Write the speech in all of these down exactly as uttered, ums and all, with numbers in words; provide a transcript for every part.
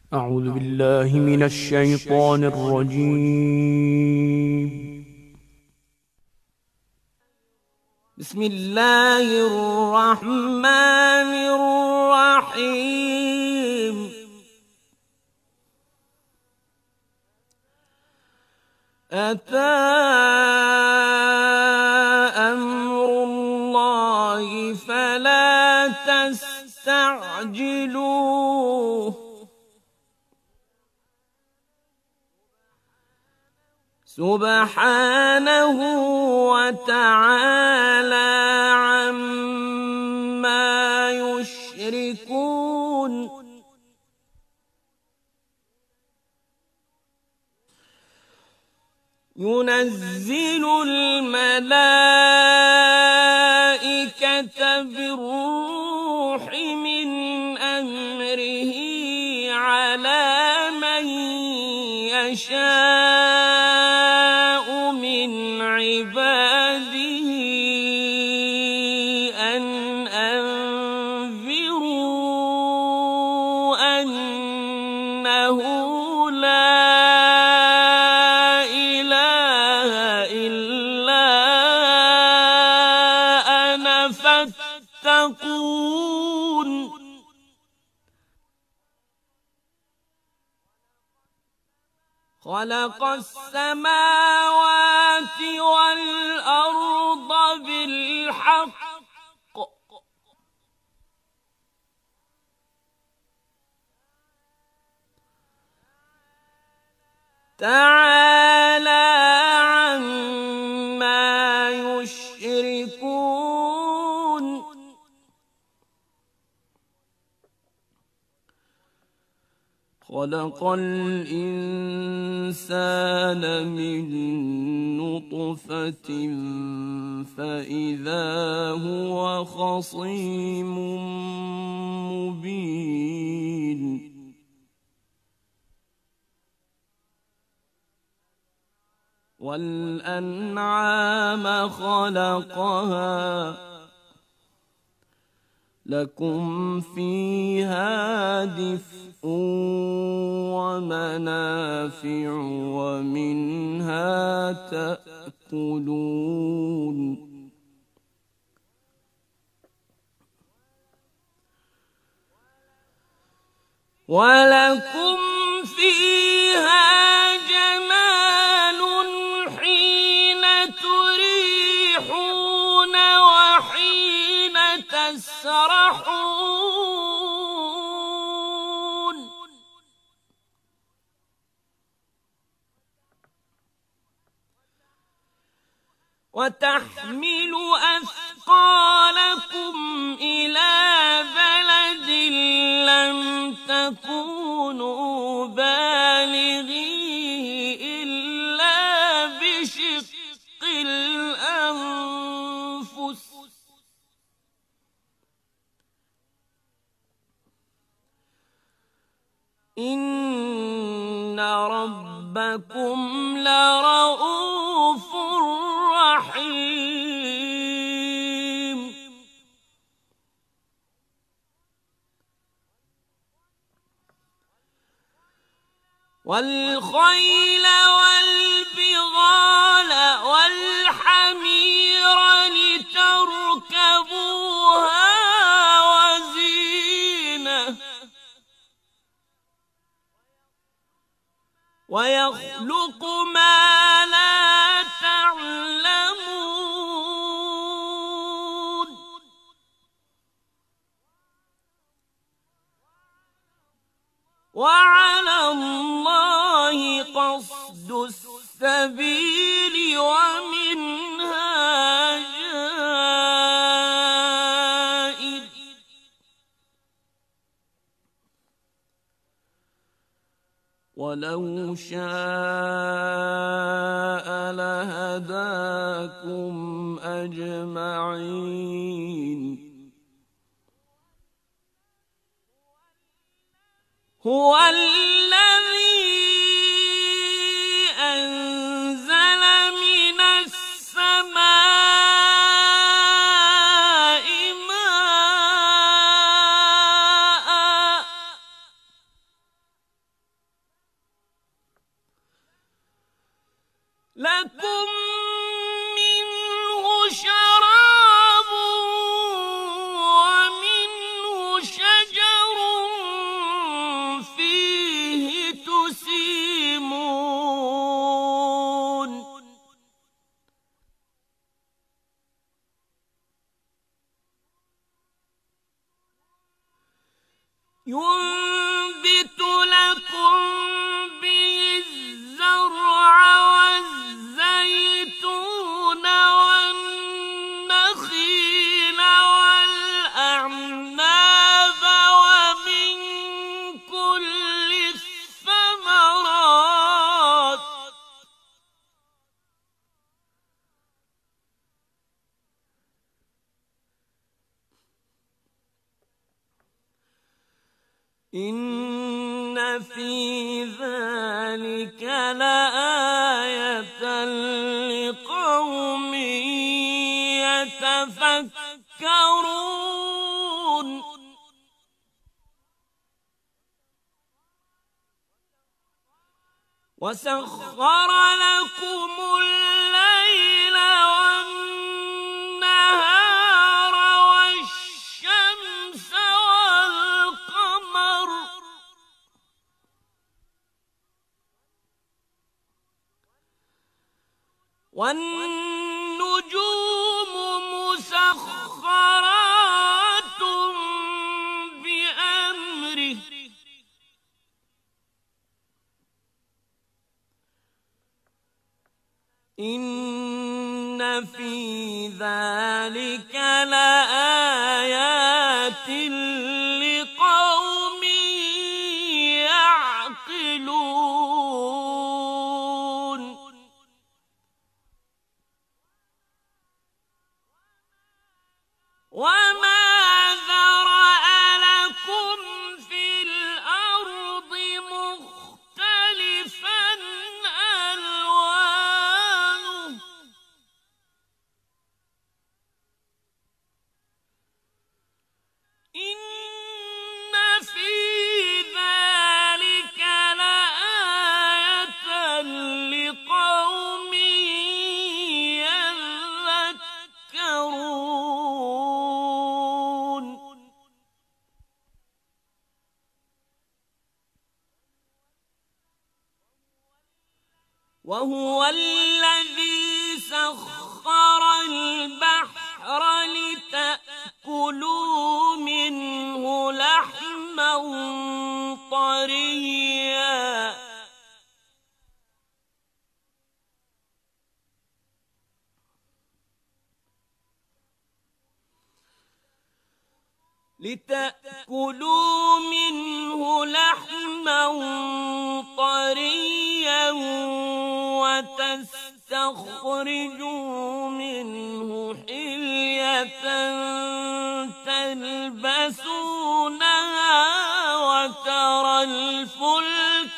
أعوذ بالله من الشيطان الرجيم. بسم الله الرحمن الرحيم. أتى أمر الله فلا تستعجلوه سبحانه وتعالى عما يشركون. ينزل الملائكة بالروح من أمره على من يشاء من عباده أن أنذروا أنه لا إله إلا أنا فاتقون. خلق السماوات والأرض بالحق تعالى عما يشركون. خلق الإنسان من نطفة فإذا هو خصيم مبين. والأنعام خلقها لكم فيها دفء ومنافع ومنها تأكلون. ولكم فيها جمال حين تريحون وحين تسرحون. وتحمل أثقالكم إلى بلد لم تكونوا بالغيه إلا بشق الأنفس إن ربكم لرؤوف رحيم. والخيل والبغال والحمير لتركبوها وزينة ويخلق ما لا تعلمون. وعلى الله قصد السبيل ومنها جائر. ولو شاء لهداكم أجمعين. هو الذي أنزل من السماء ماء لكم منه شراب ومنه شجر فيه تسيمون ينبت لكم به الزرع والزيتون والنخيل والأعناب ومن كل الثمرات إن في ذلك لآية لقوم يتفكرون وسخر لكم الليل والنهار والشمس والقمر والنجوم مسخرات بأمره إن في ذلك لآيات لقوم يعقلون وما ذرأ لكم في الأرض مختلفا ألوانه إن في ذلك لآية لقوم يذكرون وهو الذي سخر البحر لتأكلوا منه لحما طريا لتأكلوا منه لحما طريا وتستخرجوا منه حلية تلبسونها وترى الفلك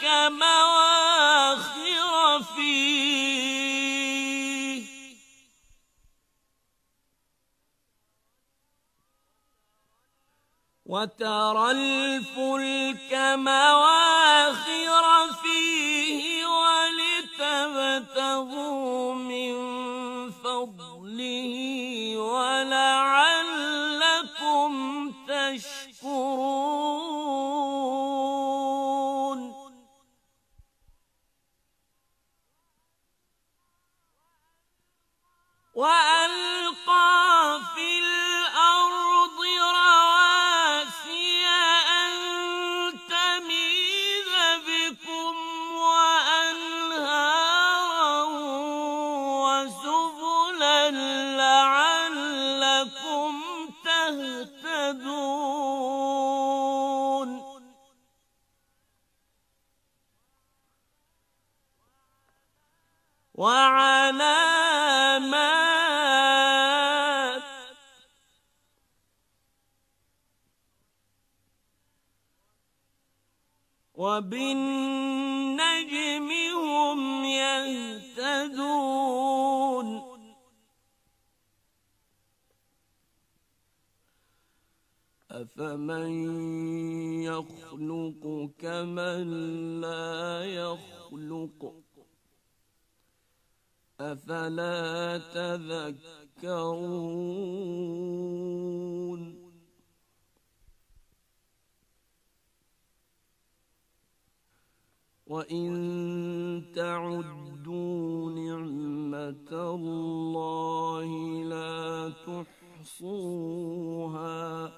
مواخر فيه وترى الفلك مواخر فيه ولتبتغوا من فضله ولعلكم تشكرون وألقى في الأرض رواسي أن تميد بكم وأنهارا وسبلا لعلكم تهتدون وعلامات وبالنجم هم يهتدون أفمن يخلق كمن لا يخلق أفلا تذكرون وإن تعدوا نعمة الله لا تحصوها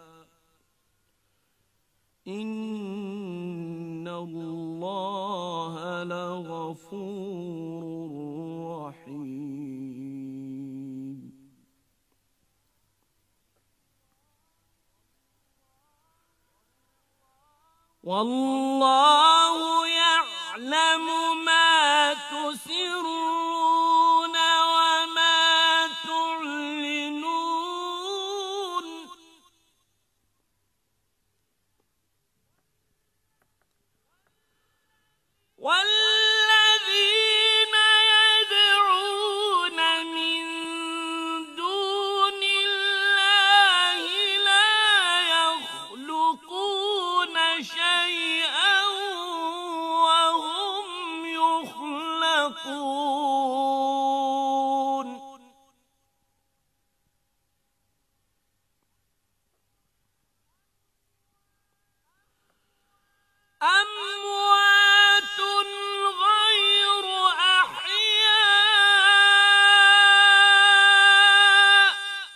إن الله لغفور رحيم والله يعلم ما تسرون وما تعلنون والذين يدعون من دون الله لا يخلقون شيئا وهم يخلقون أموات غير أحياء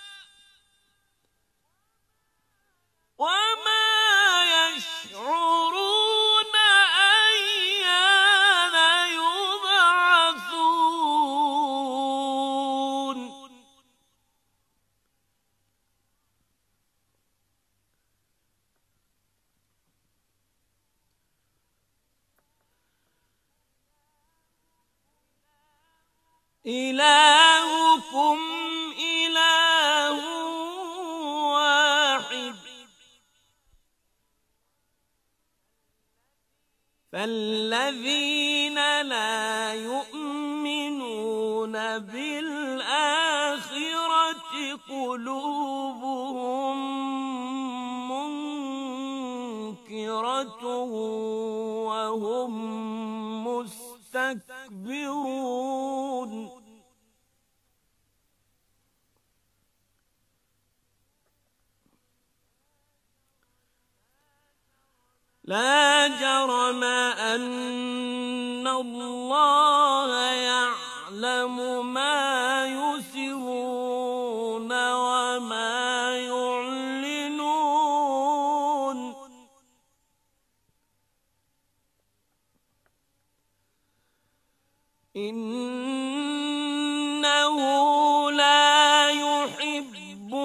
وما يشعرون أيان يبعثون إلهكم إله واحد فالذين لا يؤمنون بالآخرة قلوبهم منكرة وهم مستكبرون لا جرم أن الله يعلم ما يسرون وما يعلنون إنه لا يحب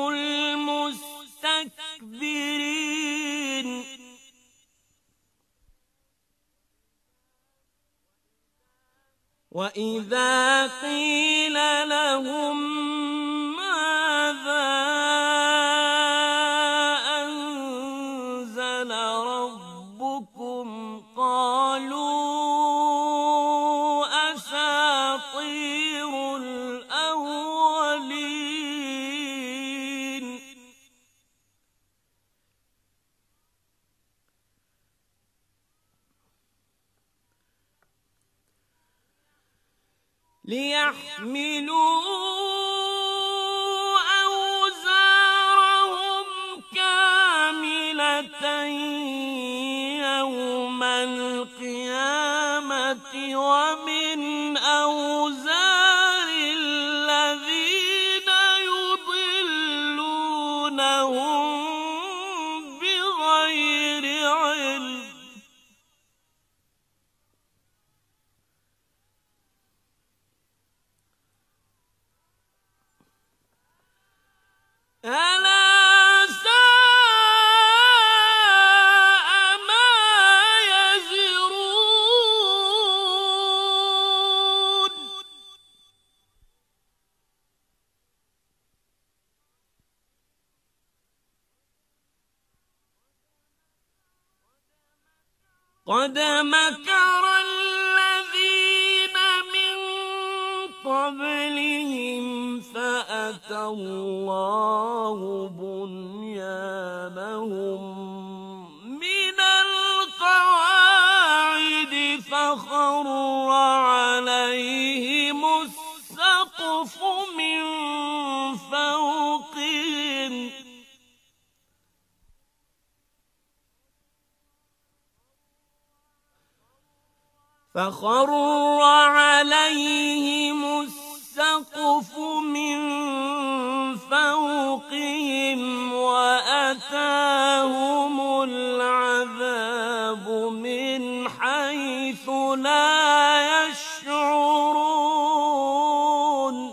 المستكبرين وإذا قيل لهم ماذا أنزل ربكم قالوا أساطير الأولين ليحملوا أوزارهم كاملة يوم القيامة ومن أوزار الذين يضلونهم بغير علم ألا ساء ما يزرون قد مكر الذين من قبلهم فأتى الله بنيانهم من القواعد فخر عليهم السقف فخر عليهم السقف من فوقهم وأتاهم العذاب من حيث لا يشعرون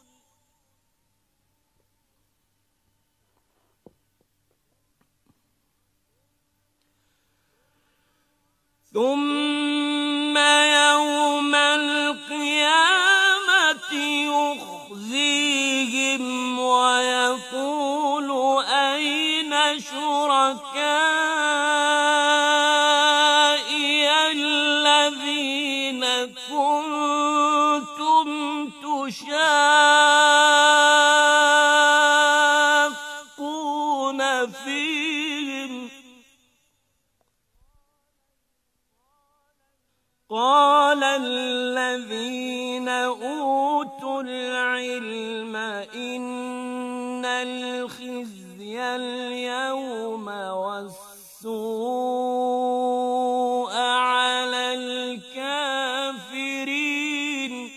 ثم يوم القيامة يخزيهم ويقول أين شركائي الذين كنتم تشاقون فيهم قال الذين أوتوا العلم إن الخزي اليوم والسوء على الكافرين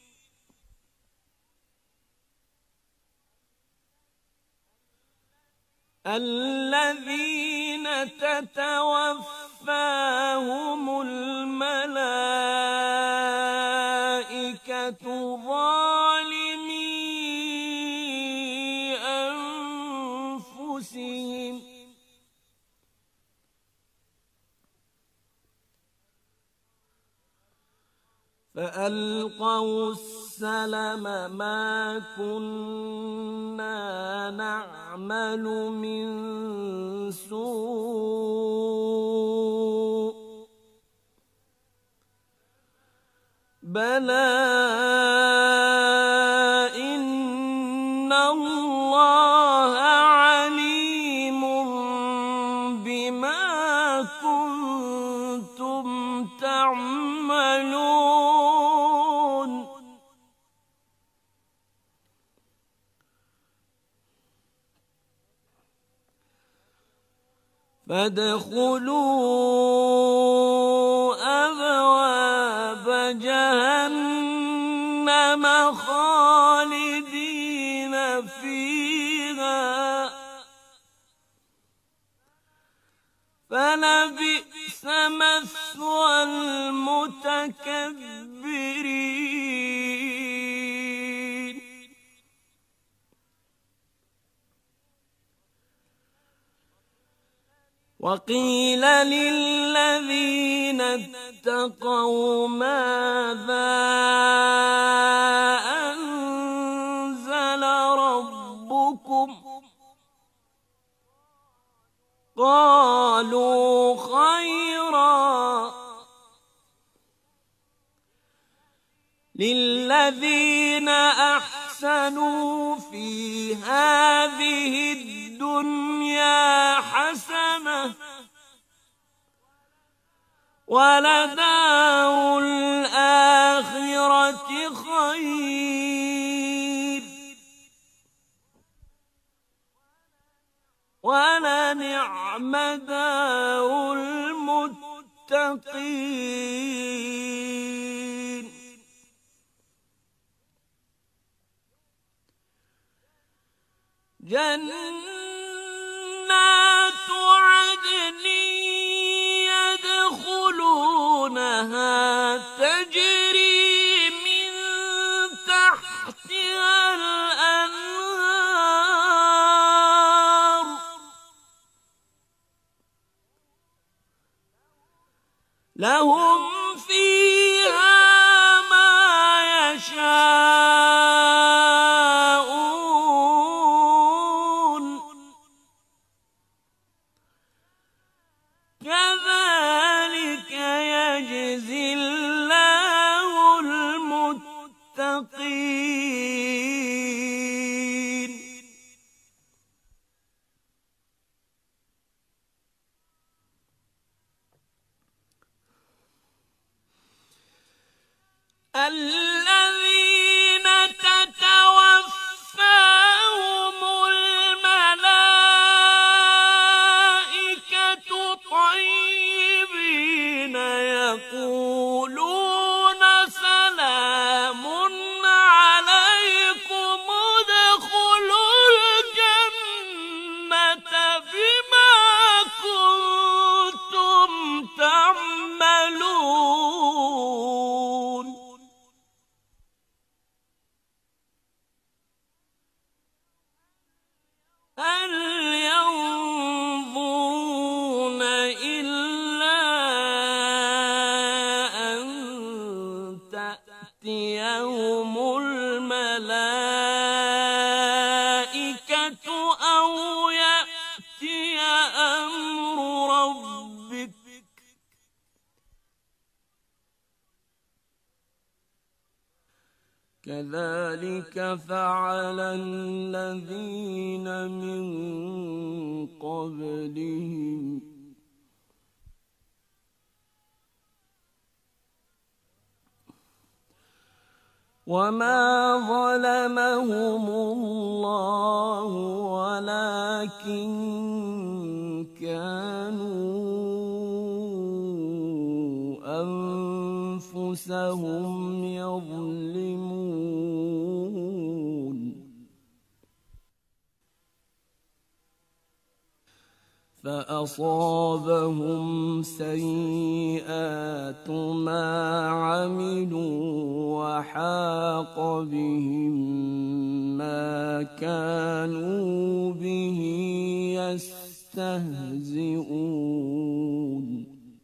الذين تتوفاهم الملائكة ظالمي أنفسهم فألقوا السلم ما كنا نعمل من سوء بلى إن الله عليم بما كنتم تعملون فادخلوا أبواب جهنم خالدين فيها فلبئس مثوى المتكبرين وقيل للذين اتقوا ماذا أنزل ربكم قالوا خيرا للذين أحسنوا في هذه الدنيا حسنة ولدار الآخرة خير ولنعم دار المتقين جنات عدن يدخلونها تجري من تحتها الأنهار لهم فيها ما يشاءون كذلك يجزي الله المتقين الذين تتوفاهم الملائكة طيبين يقولون تأتيهم الملائكة أو يأتي أمر ربك كذلك فعل الذين من قبلهم وما ظلمهم الله ولكن كانوا أنفسهم يظلمون فأصابهم سيئات ما عملوا وحاق بهم ما كانوا به يستهزئون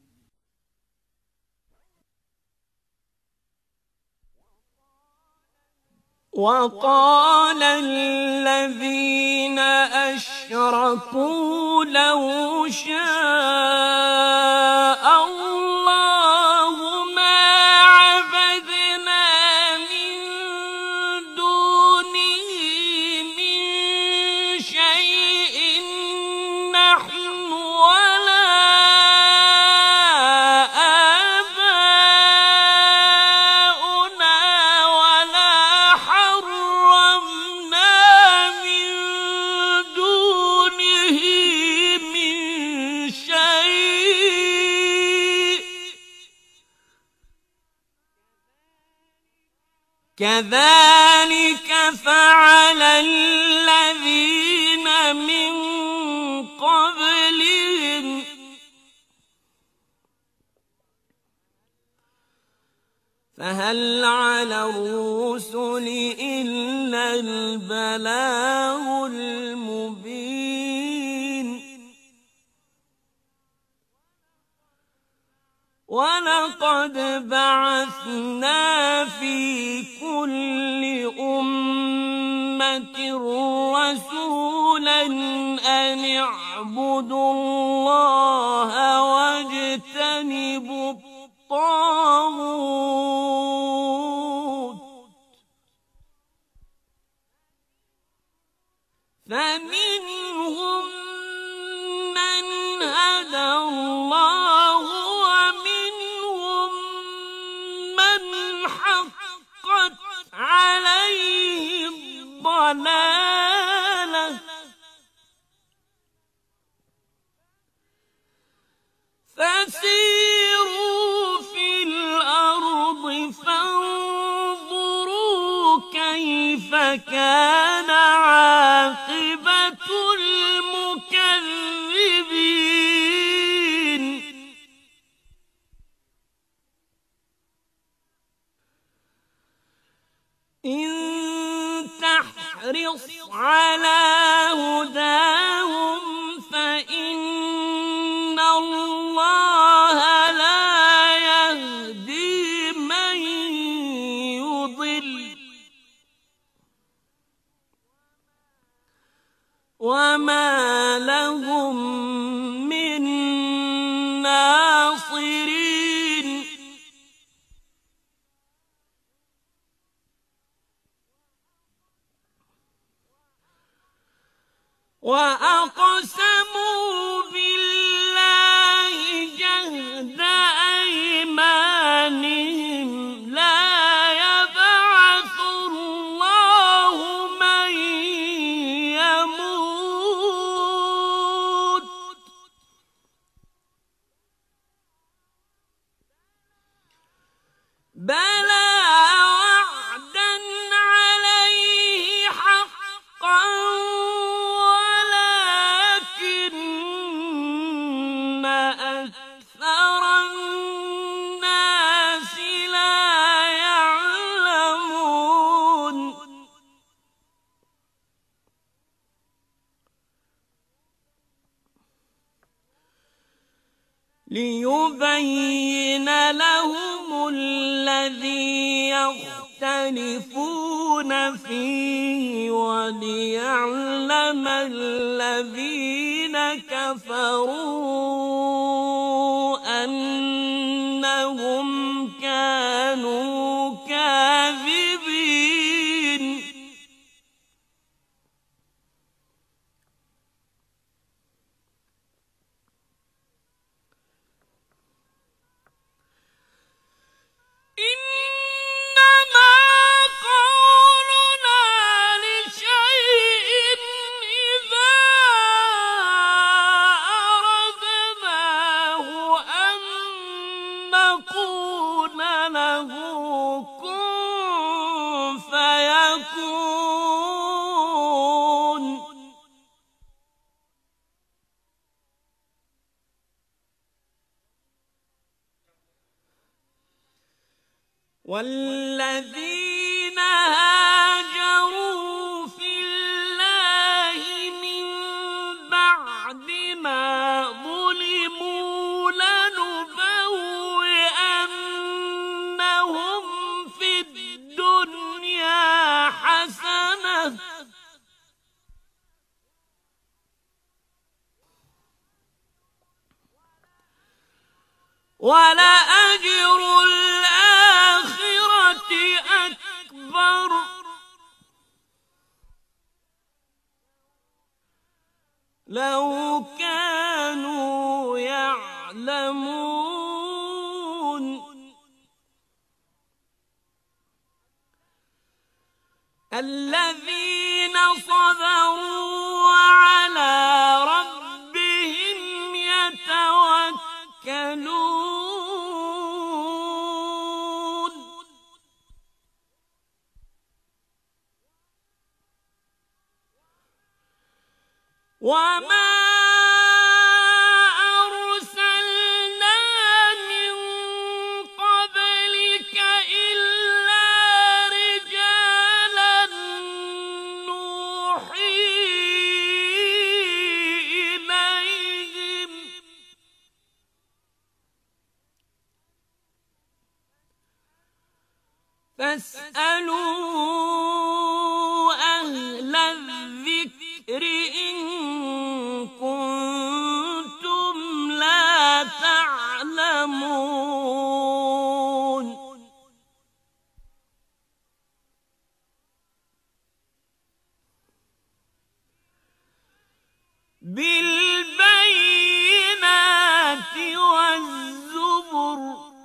وقال الذين أشركوا لو شاء الله ما عبدنا من دونه من شيء نحن ولا كذلك فعل الذين من قبلهم فهل على الرسل إلا البلاغ المبين ولقد بعثنا في كل أمة رسولا أن اعبدوا الله واجتنبوا الطاغوت فمنهم من هدى الله ومنهم من حقت عليه الضلالة فسيروا في الأرض فانظروا كيف كان عاقبة المكذبين إن تحرص على هداهم فإن الله لا يهدي من يضل وما لهم من ناصرين وأقسموا بالله جهد أيمانهم لا يبعث الله من يموت بلى وعدا عليه حقا ولكن أكثر الناس لا يعلمون ليبين لهم الذي الذي يختلفون فيه وليعلم الذين كفروا أنهم كانوا كاذبين إنما قولنا لشيء إذا أردناه أن نقول له كن فيكون والذين هاجروا في الله من بعد ما ظلموا لنبوئنهم في الدنيا حسنة ولأجر الآخرة أكبر لو كانوا يعلمون الذين صبروا وعلى ربهم يتوكلون وما أرسلنا من قبلك إلا رجالا نوحي إليهم فاسألوا أهل الذكر إن كنتم لا تعلمون بالبينات والزبر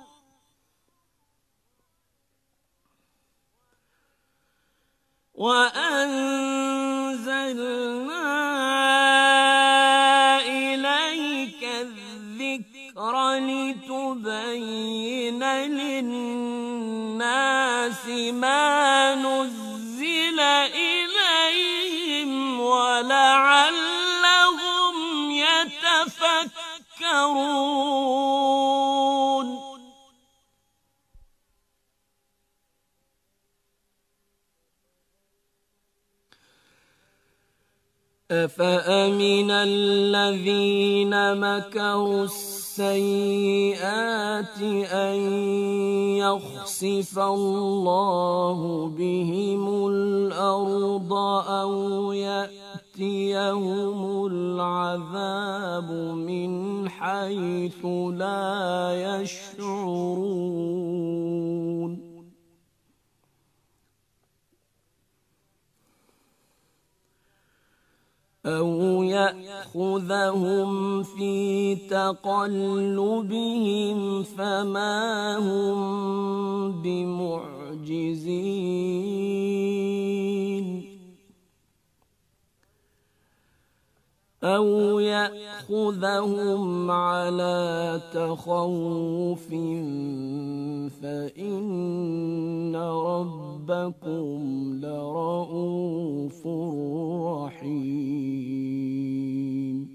وأنزلنا إليك الذكر لتبين للناس ما نزل إليهم ولعلهم يتفكرون أفأمن الذين مكروا السيئات أن يخسف الله بهم الأرض أو يأتيهم العذاب من حيث لا يشعرون أو يأخذهم في تقلبهم فما هم بمعجزين أو يأخذهم على تخوف فإن ربكم لرؤوف رحيم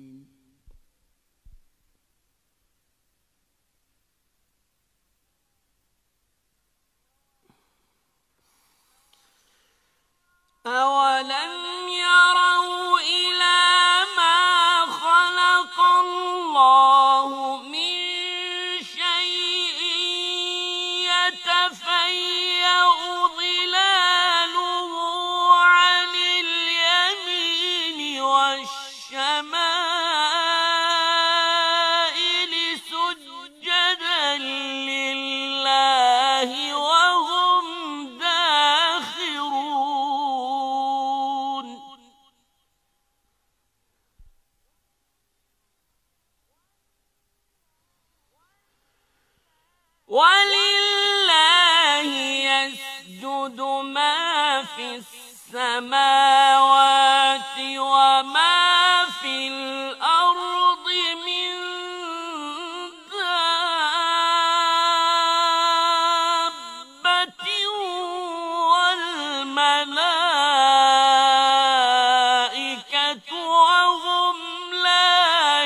أولم يروا إلى ما خلق الله من شيء يتفكر ولله يسجد ما في السماوات وما في الأرض من دابة والملائكة وهم لا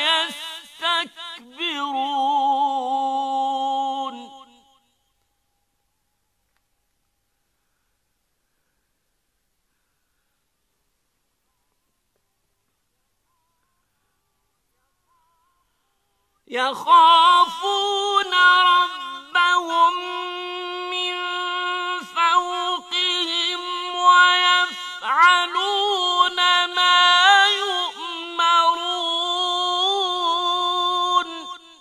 يستكبرون. يخافون ربهم من فوقهم ويفعلون ما يؤمرون.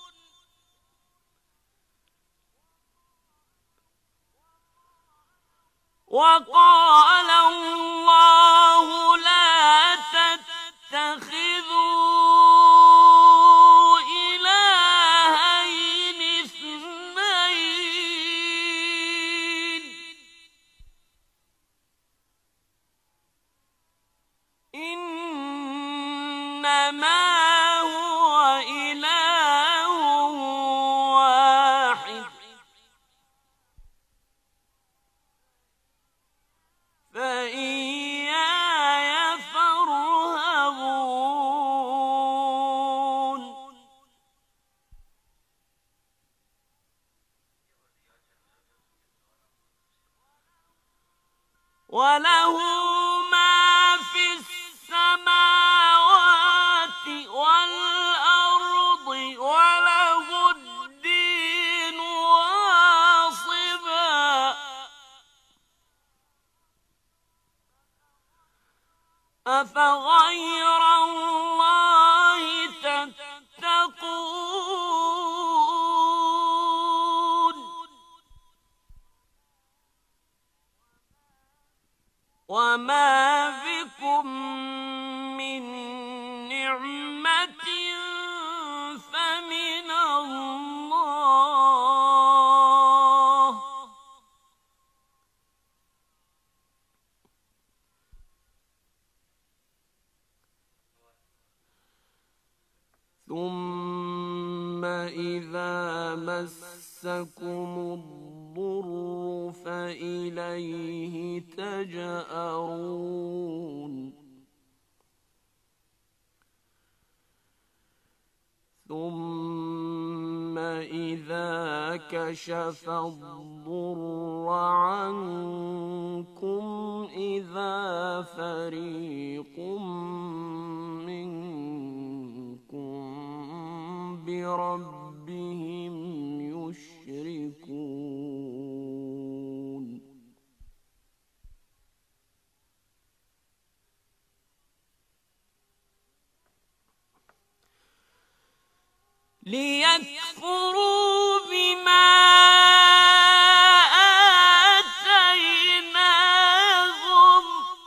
وقال الله لا تتخذوا إنما هو إله واحد فإياي فارهبون. وله ما في السماوات والأرض وله الدين واصبا. أفغير الله تتقون وما بكم من نعمة فمن الله ثم إذا مسكم الضر فإليه تجأرون. ثم إذا كشف الضر عنكم إذا فريق منكم بربهم يشركون. ليكفروا بما آتيناهم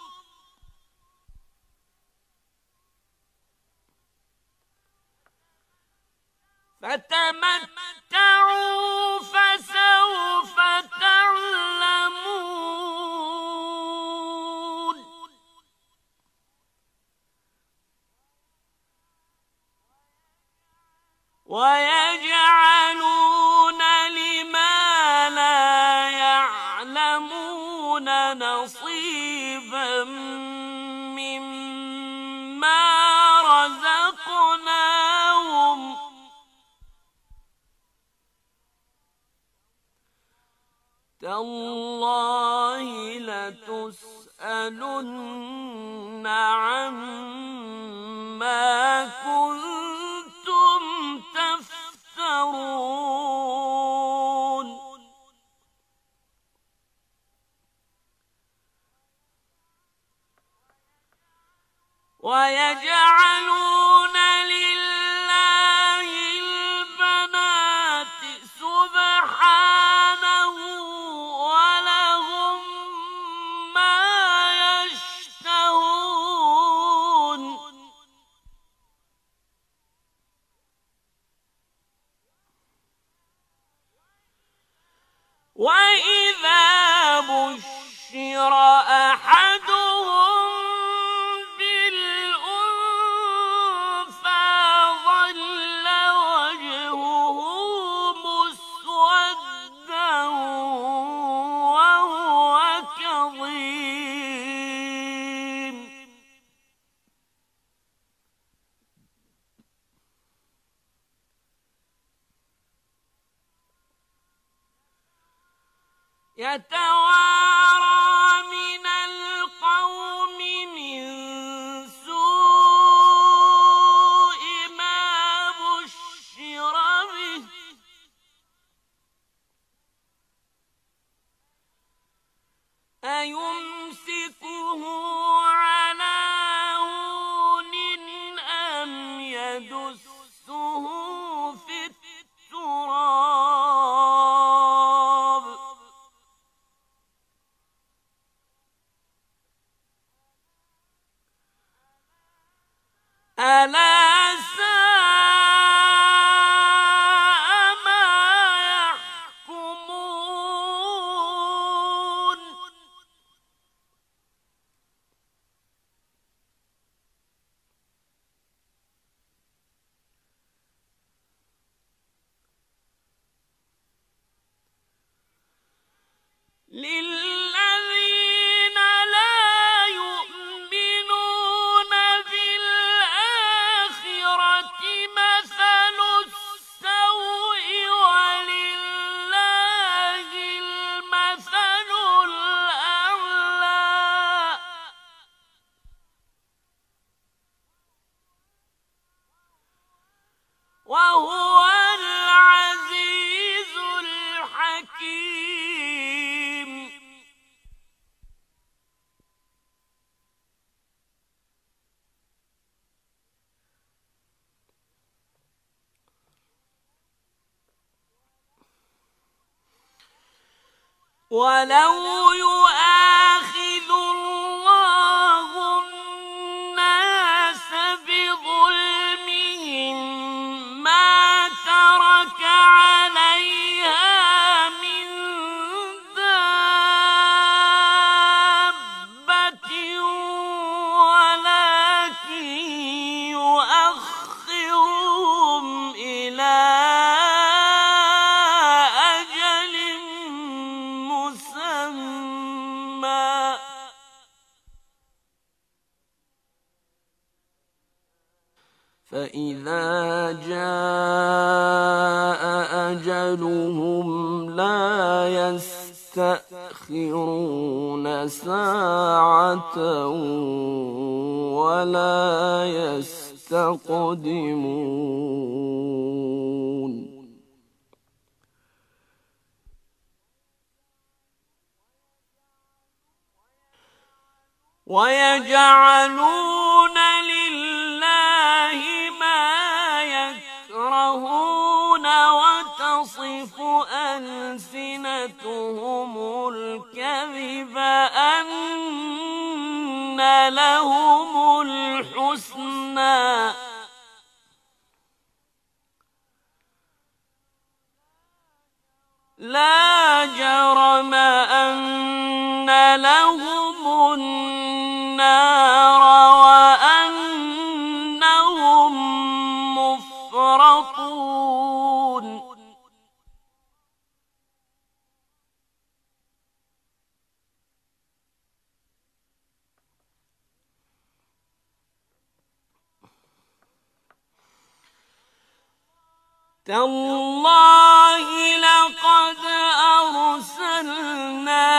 فتمتعوا فسوف تعلمون. ويجعلون لما لا يعلمون نصيبا مما رزقناهم تالله لتسألن عما كنتم تفترون. ويجعلون لله البنات سبحانه ولهم ما يشتهون. يتوارى من القوم من سوء ما بشر به أيمسكه على هون أم يدسه في التراب ألا ساء ما يحكمون للذين لا يؤمنون بالآخرة مثل السوء ولله المثل الأعلى وهو العزيز الحكيم. ولو يؤاخذ الله الناس بظلمهم ما ترك عليها من دابة ولكن يؤخرهم إلى أجل مسمى فإذا جاء أجلهم لا يستأخرون ساعة ولا يستقدمون. ويجعلون لله ما يكرهون وتصف ألسنتهم الكذب أن لهم الحسنى لا جرم أن لهم النار وأنهم مفرطون. تالله لقد أرسلنا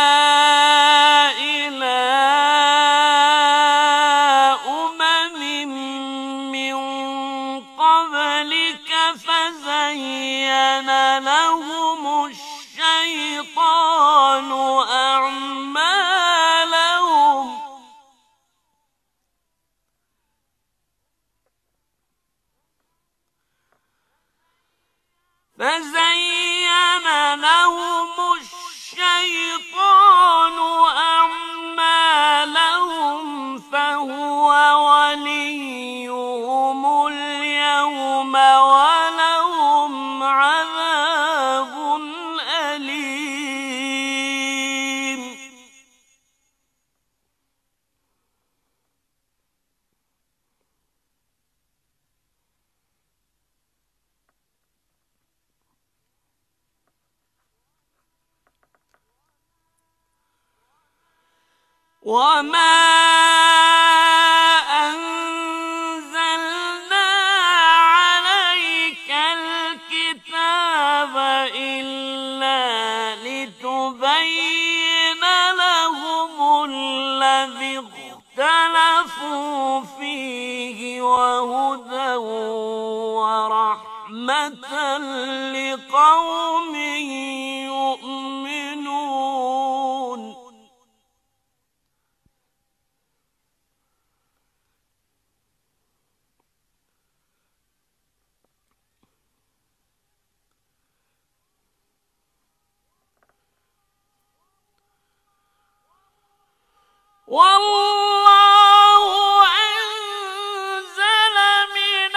إلى أمم من قبلك فزين لهم الشيطان أعمالهم فزين لهم الشيطان أعمالهم فهو وليهم اليوم ولهم عذاب أليم. وما أنزلنا عليك الكتاب إلا لتبين لهم الذي اختلفوا فيه وهدى ورحمة لقوم يؤمنون. والله أنزل من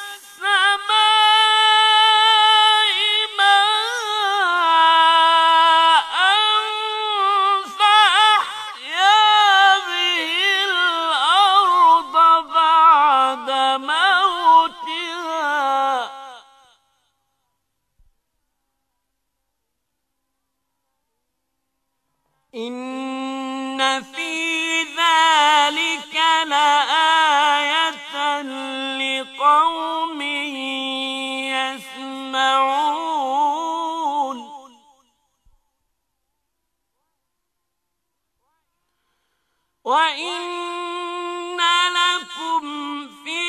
السماء ماء فأحيا به الأرض بعد موتها إن في ذلك لآية لقوم يسمعون. وإن لكم في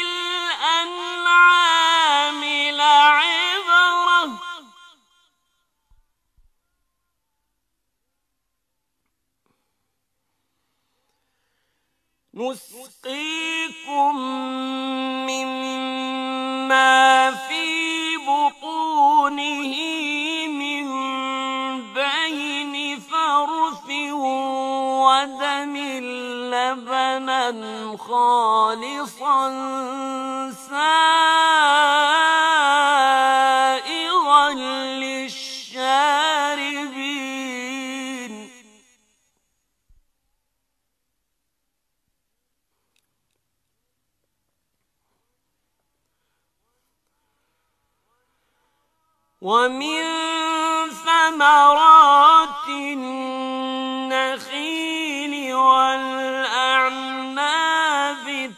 الأنعام لعبرة نسقيكم مما في بطونه من بين فرث ودم لبنا خالصا سائغا للشاربين. ومن ثمرات النخيل والأعناب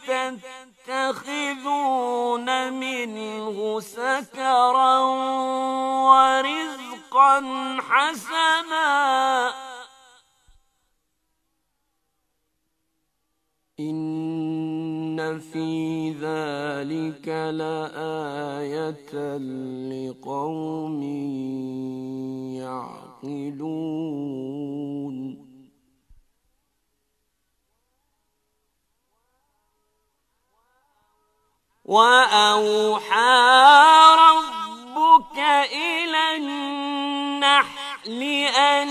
تتخذون منه سكرا ورزقا حسنا إن في ذلك لآية لقوم يعقلون. وأوحى ربك إلى النحل أن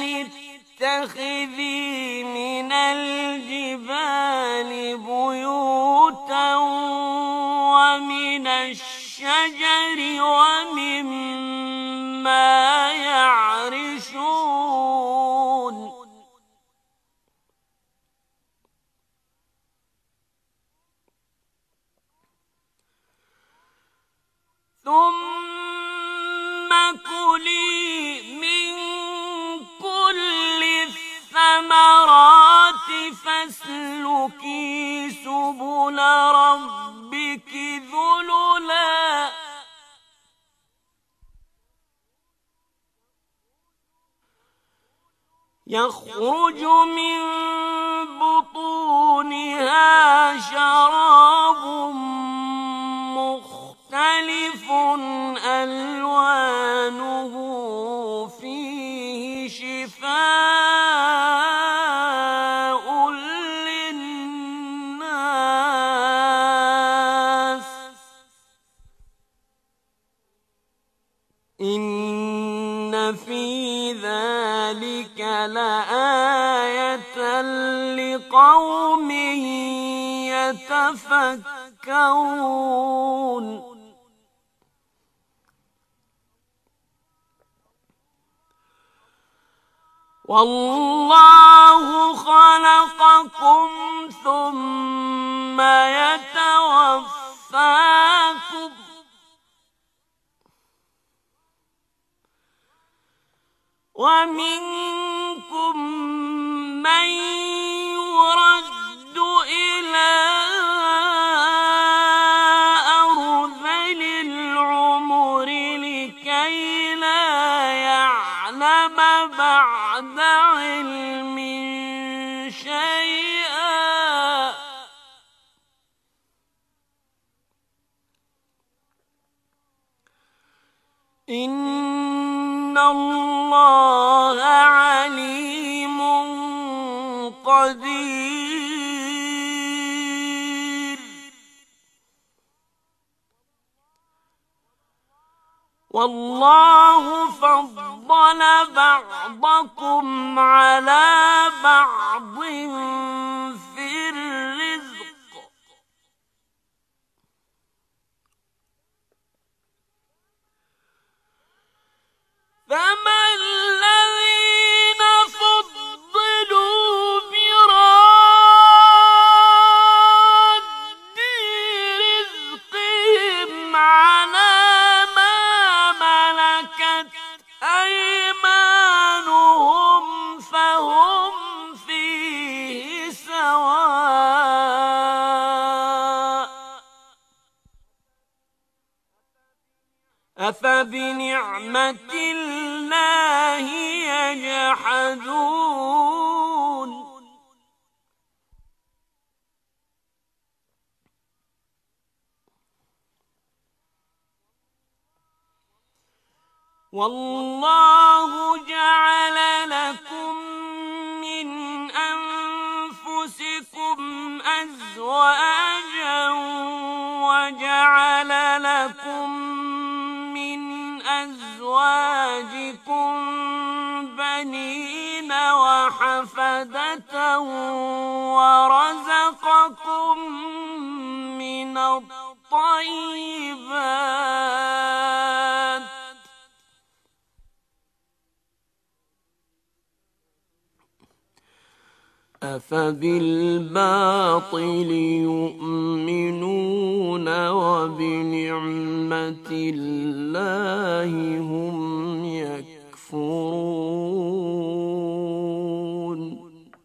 اتخذي من الجبال بيوتا ومن الشجر ومما يعرشون ثم كلي من كل الثمرات فاسلكي سبل ربك ذللا يخرج من بطونها شراب مختلف ألوانه فيه شفاء للناس إن في ذلك لآية لقوم يتفكرون. والله خلقكم ثم يتوفاكم ومنكم من يرد إلى أرذل العمر لكي لا يعلم بعد علم شيئا إن الله عليم قدير والله فضل بعضكم على بعض في الرزق فما الذين فضلوا براد رزقهم على ما ملكت أيمانهم فهم فيه سواء أفبنعمة الله يجحدون والله جعل لكم من أنفسكم أزواجا وجعل لكم من أزواجكم بنين وحفدة ورزقكم من الطيبات أفبالباطل يؤمنون وبنعمة الله هم يكفرون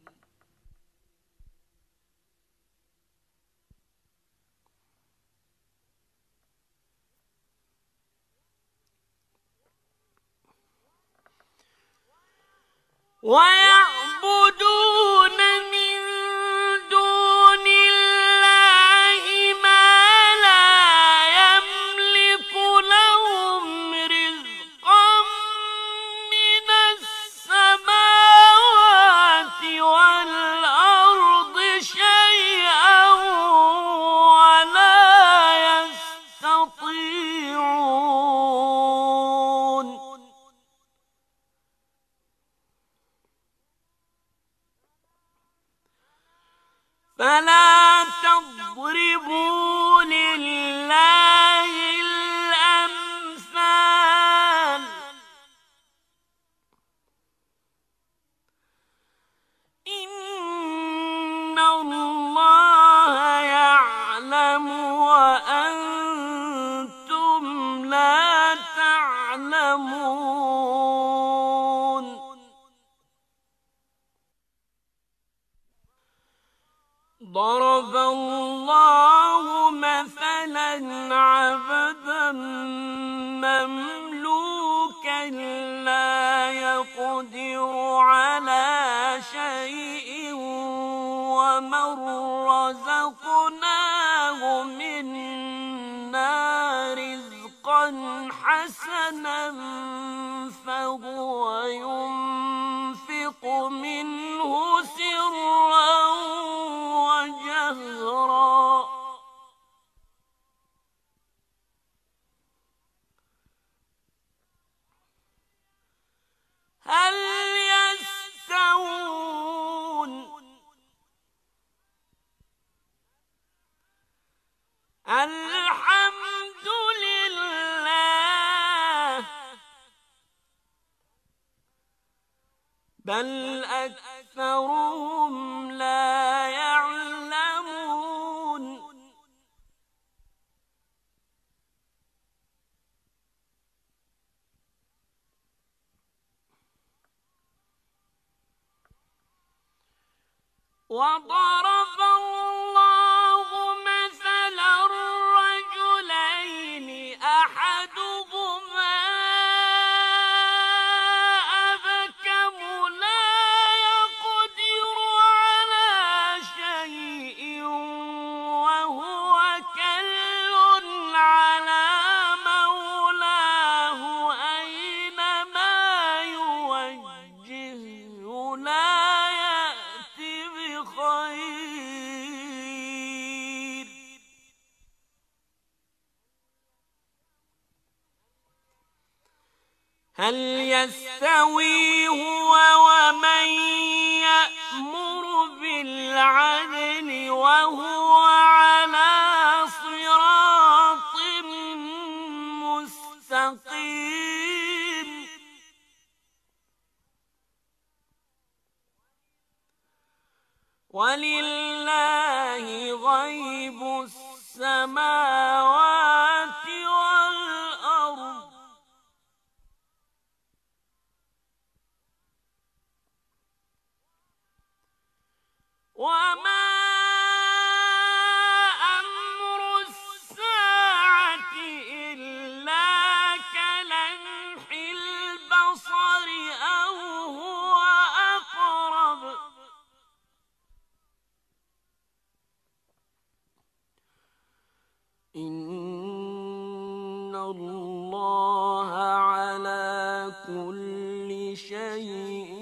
ويعبدون من دون الله ما لا يملك لهم رزقا من السماوات والأرض شيئا ولا يستطيعون فلا تضربوا لله الأمثال إن الله يعلم وأنتم لا تعلمون ضرب الله مثلا عبدا مملوكا لا يقدر على شيء ومن رزقناه منا رزقا حسنا فهو ينفق منه سرا وجهرا هل يستوون الحمد لله بل أكثرهم لا يعلمون وضرب الله مثلا رجلين أحدهما أبكم هل يستوي هو ومن يأمر بالعدل وهو على صراط مستقيم ولله غيب السماوات والأرض وما أمر الساعة إلا كلمح البصر أو هو أقرب إن الله على كل شيء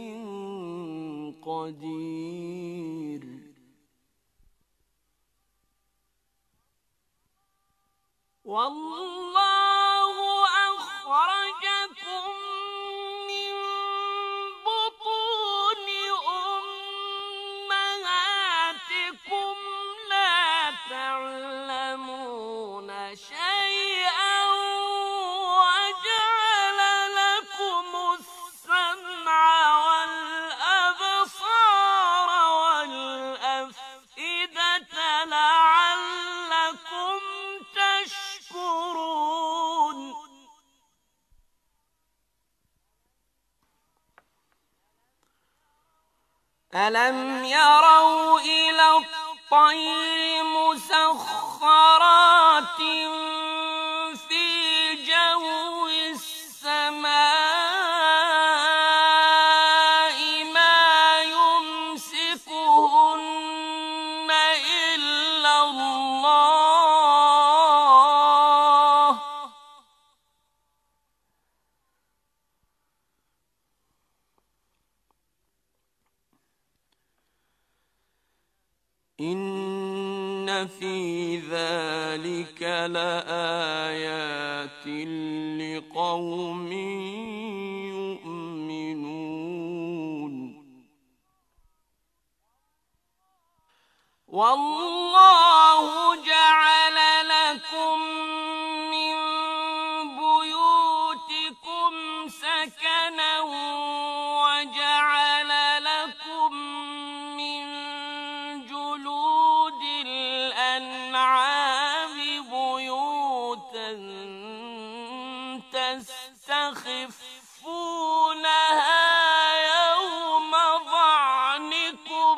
قدير والله أخرجكم من بطون أمهاتكم لا تعلمون شيئا وجعل لكم السمع والأبصار والأفئدة لعلكم تشكرون ألم يروا إلى الطير مسخرات في جو السماء ما يمسكهن إلا الله إن في ذلك لآيات لقوم يؤمنون والله جعل لكم من بيوتكم سكنا وجعل لكم من جلود الأنعام بيوتا تستخفونها يوم ظعنكم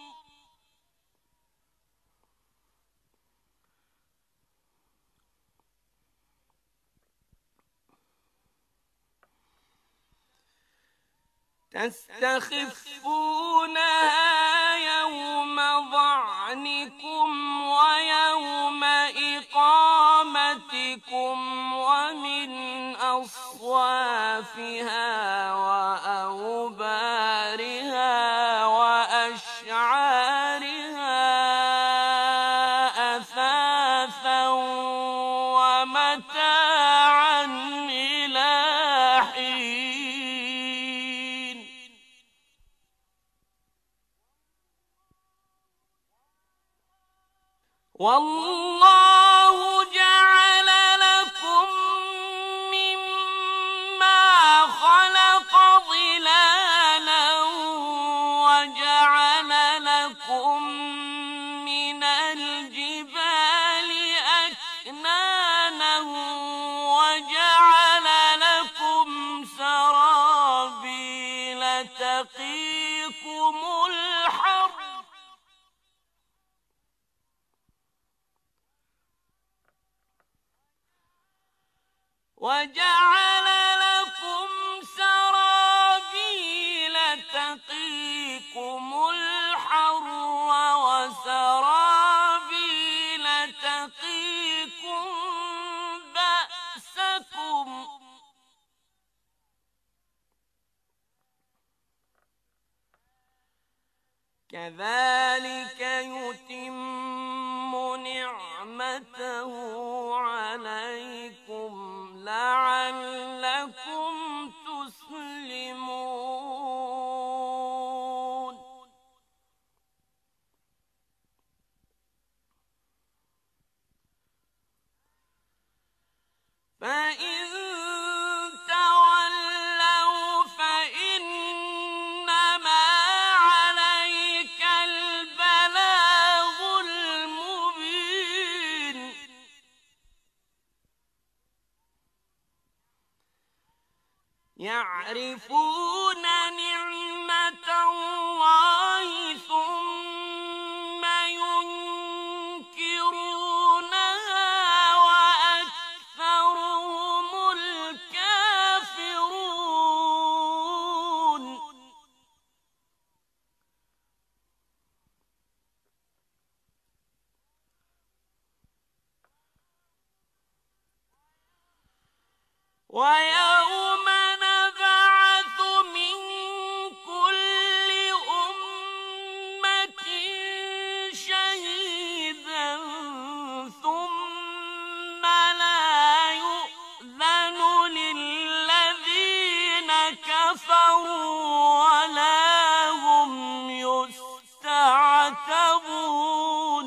تستخفونها يوم ظعنكم ويوم إقامتكم ومن أصوافها وأوبارها وأشعارها أثاثا ومتاعا إلى حين والله جعل لكم مما خلق ظلالا وجعل لكم من الجبال أكنانا وجعل لكم سرابيل تقيكم الحر وجعل لكم سرابيل تقيكم الحر وسرابيل تقيكم بأسكم كذلك يتم نعمته عليكم لعلكم يعرفون نعمة الله ثم ينكرونها وأكثرهم الكافرون ويوم نبعث من كل أمة شهيدا ثم لا يؤذن للذين كفروا ولا هم يستعتبون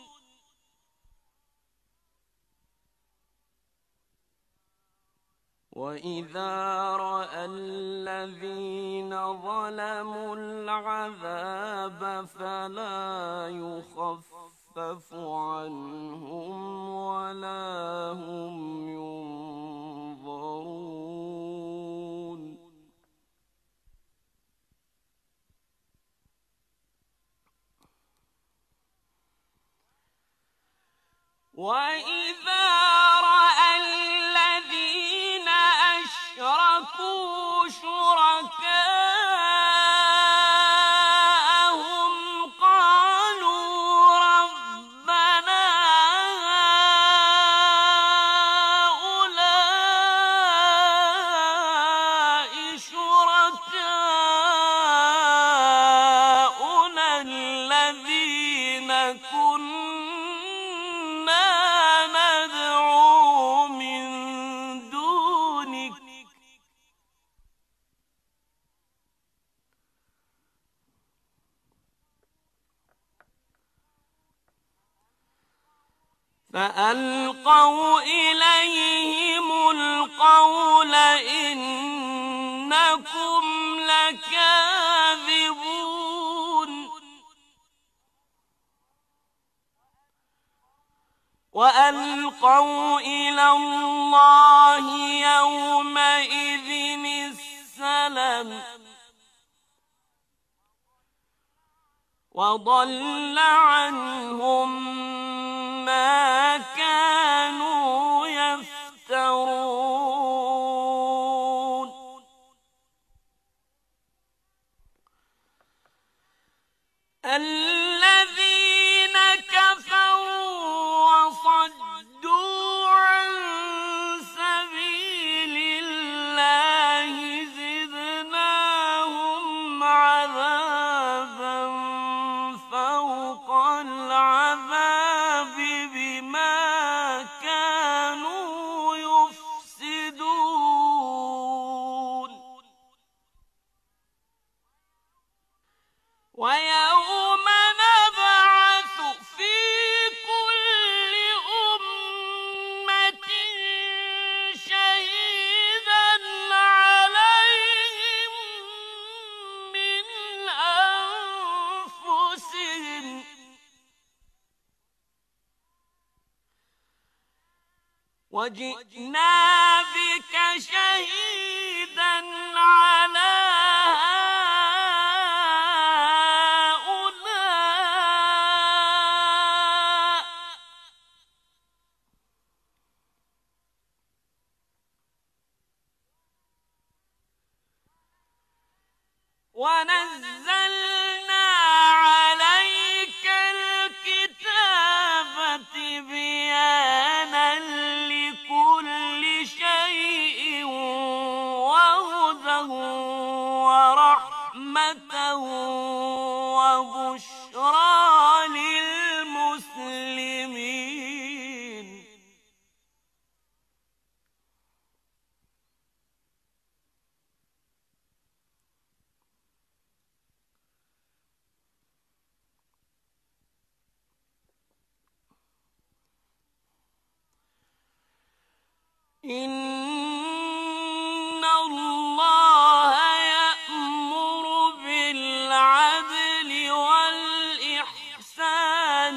وَإِذَا رَأَى الَّذِينَ ظَلَمُوا الْعَذَابَ فَلَا يُخَفَّفُ عَنْهُمْ وَلَا هُمْ يُنظَرُونَ وَإِذَا رَأَى الَّذِينَ أَشْرَكُوا شُرَكَاءَهُمْ قَالُوا رَبَّنَا هَٰؤُلَاءِ شُرَكَاؤُنَا الَّذِينَ كُنَّا نَدْعُو مِن دُونِكَ فَأَلْقَوْا إِلَيْهِمُ الْقَوْلَ إِنَّكُمْ لَكَاذِبُونَ وَأَلْقَوْا إِلَى اللَّهِ يَوْمَئِذٍ السَّلَمَ وَضَلَّ عَنْهُم مَّا كَانُوا يَفْتَرُونَ الَّذِينَ كَفَرُوا وَصَدُّوا عَن سَبِيلِ اللَّهِ زِدْنَاهُمْ عَذَابًا فَوْقَ الْعَذَابِ بِمَا كَانُوا يُفْسِدُونَ وَيَوْمَ نَبْعَثُ فِي كُلِّ أُمَّةٍ شَهِيدًا عَلَيْهِم مِّنْ أَنفُسِهِمْ وَجِئْنَا بِكَ شَهِيدًا عَلَىٰ هَٰؤُلَاءِ وَنَزَّلْنَا عَلَيْكَ الْكِتَابَ تِبْيَانًا لِّكُلِّ شَيْءٍ وَهُدًى وَرَحْمَةً وَبُشْرَىٰ لِلْمُسْلِمِينَ إِنَّ اللَّهَ يَأْمُرُ بِالْعَدْلِ وَالْإِحْسَانِ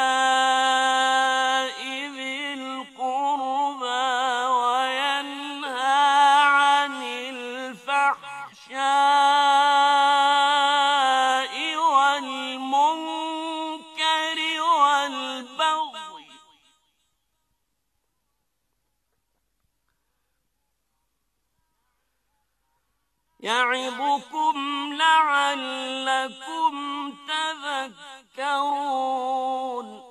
وَإِيتَاءِ ذِي الْقُرْبَىٰ وَيَنْهَىٰ الفحشاء والمنكر والبغي يعظكم لعلكم تذكرون.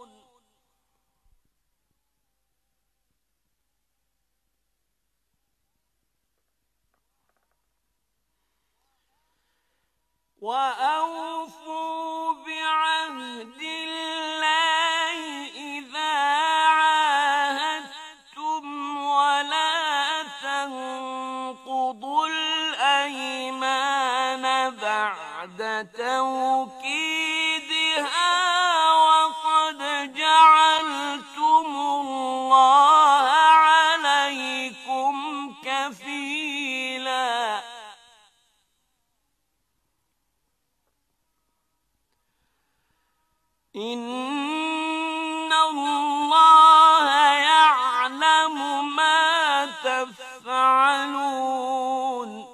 وأوفوا بعهد الله إذا عاهدتم ولا تنقضوا الأيمان بعد توكيدها وقد جعلتم الله عليكم كفيلا. إن الله يعلم ما تفعلون.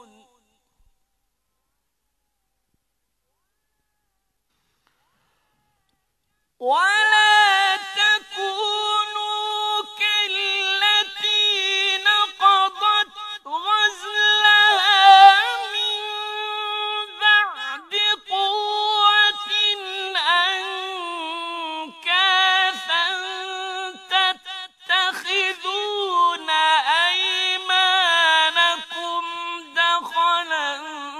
ولا تكونوا كالتي نقضت غزلها من بعد قوة أنكاثا تتخذون أيمانكم دخلا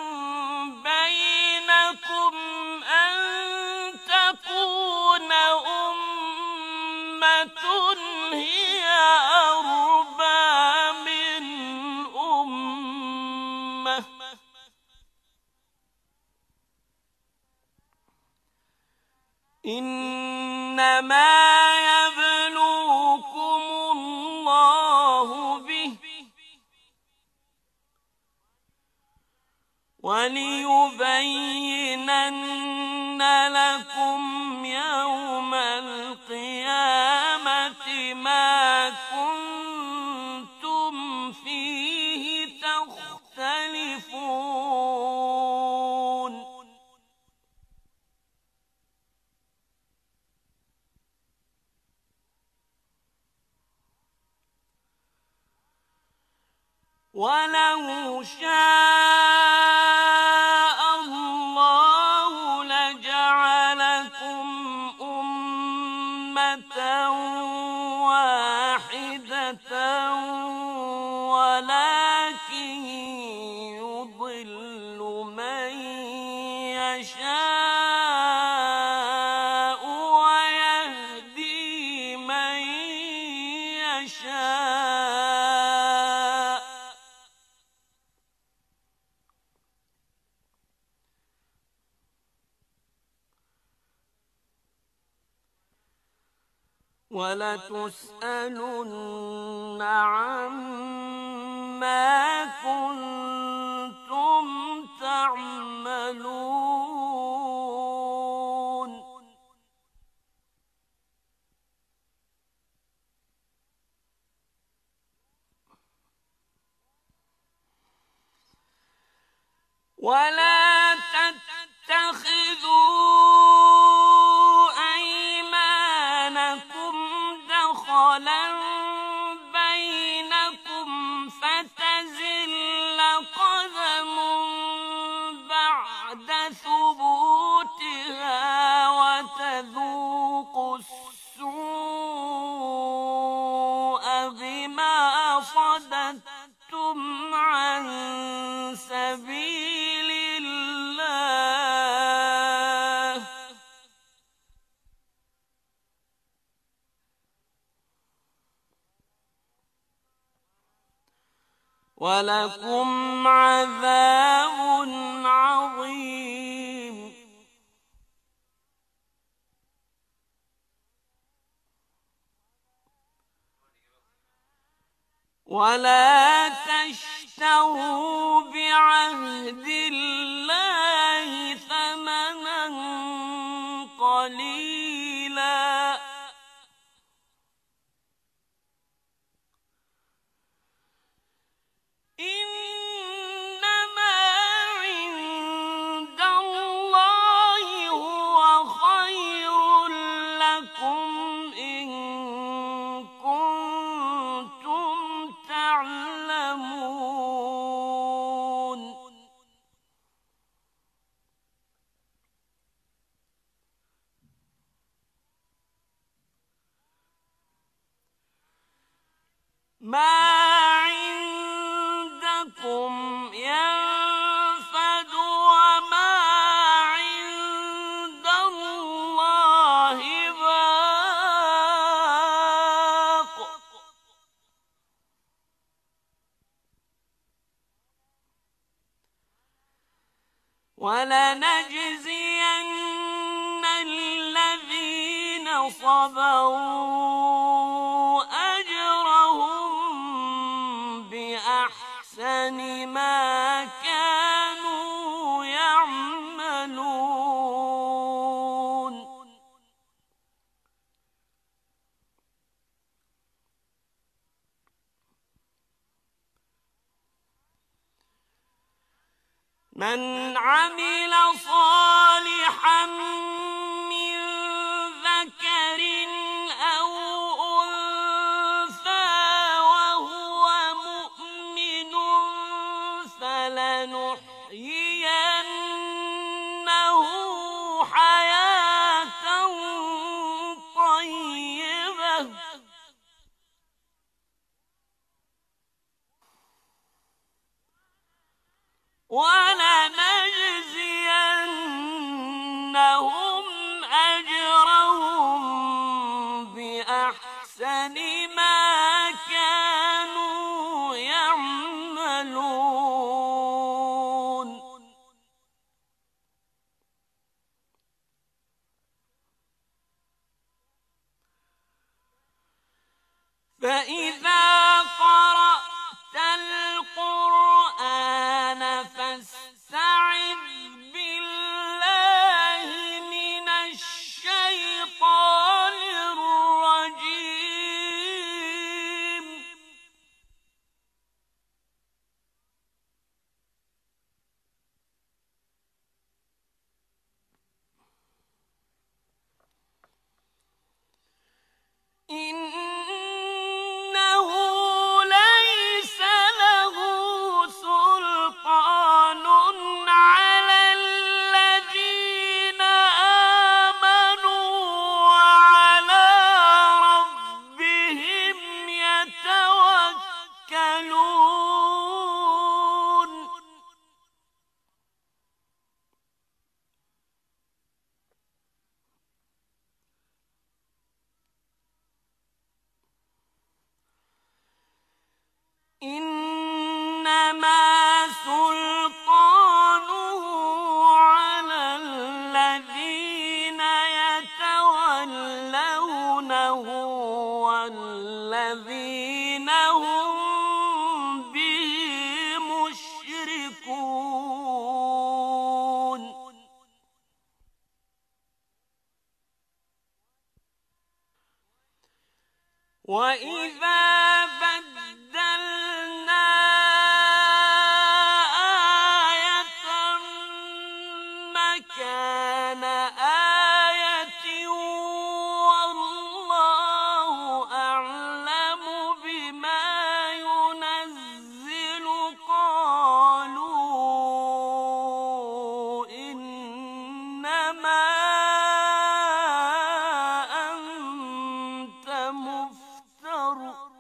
بينكم أن تكون أمة هي أربى من أمة إنما يبلوكم الله به وليبينن لكم يوم القيامة ما كنتم فيه تختلفون. ولو شاء الله لجعلكم أمة واحدة ولكن يضل من يشاء ويهدي من يشاء ولتسألن عما كنتم تعملون. ولا تتخذوا بينكم فتزل قدم بعد ثبوتها وتذوقوا السوء بما صددتم عن سبيل الله ولكم عذاب عظيم. ولا تشتروا بعهد الله ثمنا قليلا إنما ولنجزين الذين صبروا أجرهم بأحسن ما كانوا يعملون. من عمل صالحا من ذكر أو أنثى وهو مؤمن فلنحيينه حياة طيبة ولنجزينهم أجرهم بأحسن ما كانوا يعملون. فإذا قرأت القرآن فاستعذ بالله من الشيطان الرجيم. إنه ليس له سلطان على الذين آمنوا وعلى ربهم يتوكلون. إنما سلطانه على الذين يتولونه والذين هم به مشركون. وإذا بدلنا آية مكان آية والله أعلم بما ينزل قالوا إنما أنت مفتر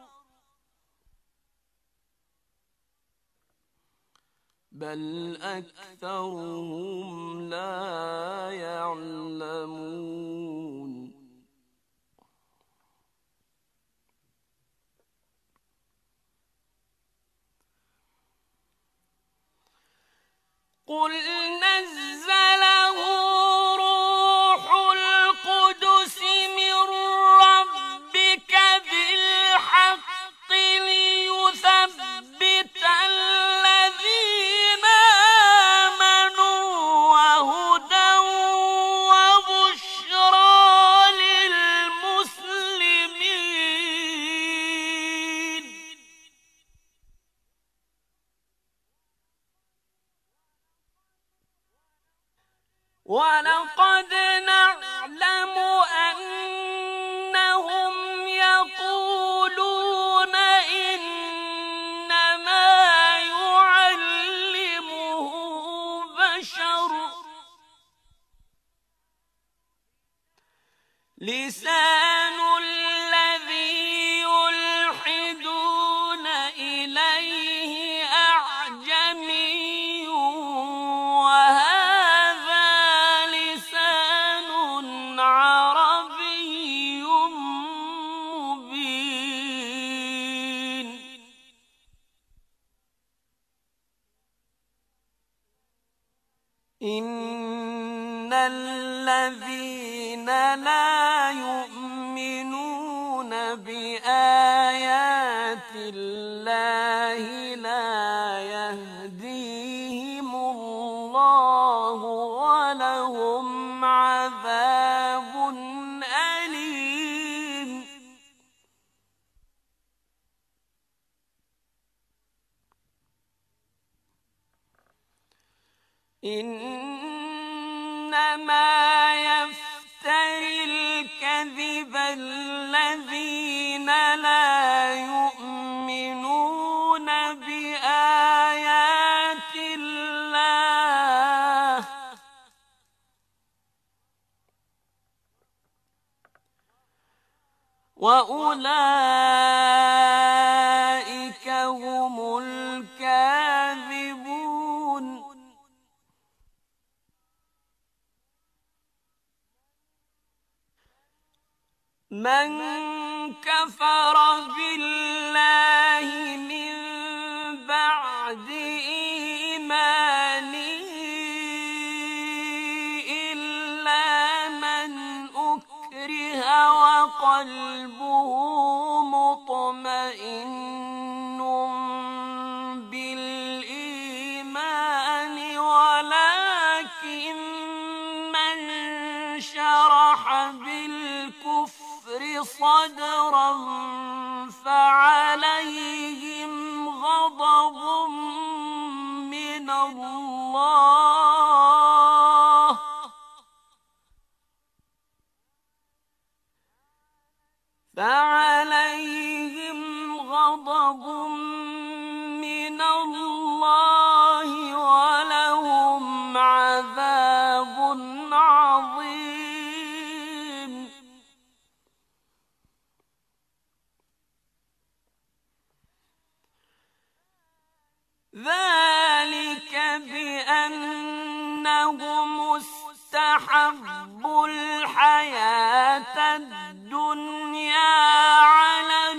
بل أكثرهم لا يعلمون. قل نزله روح القدس من ربك بالحق ليثبت الذين آمنوا وهدى وبشرى للمسلمين. ولقد نعلم أنهم يقولون إنما يعلمه بشر لسان الذي يلحدون إليه أعجمي وهذا لسان عربي مبين. إن الذين لا يؤمنون بآيات الله لا يهديهم الله ولهم عذاب أليم. إنما يفتري الكذب الذين لا يؤمنون بآيات الله وأولئك هم الكاذبون. من كفر بالله من بعد إيمانه إلا من أكره وقلبه مطمئن بالإيمان ولكن من شرح بالكفر صدرا فعليهم غضب من الله فعليهم غضب من الله ولهم عذاب عظيم. ذلك بأنهم استحبوا الحياة الدنيا على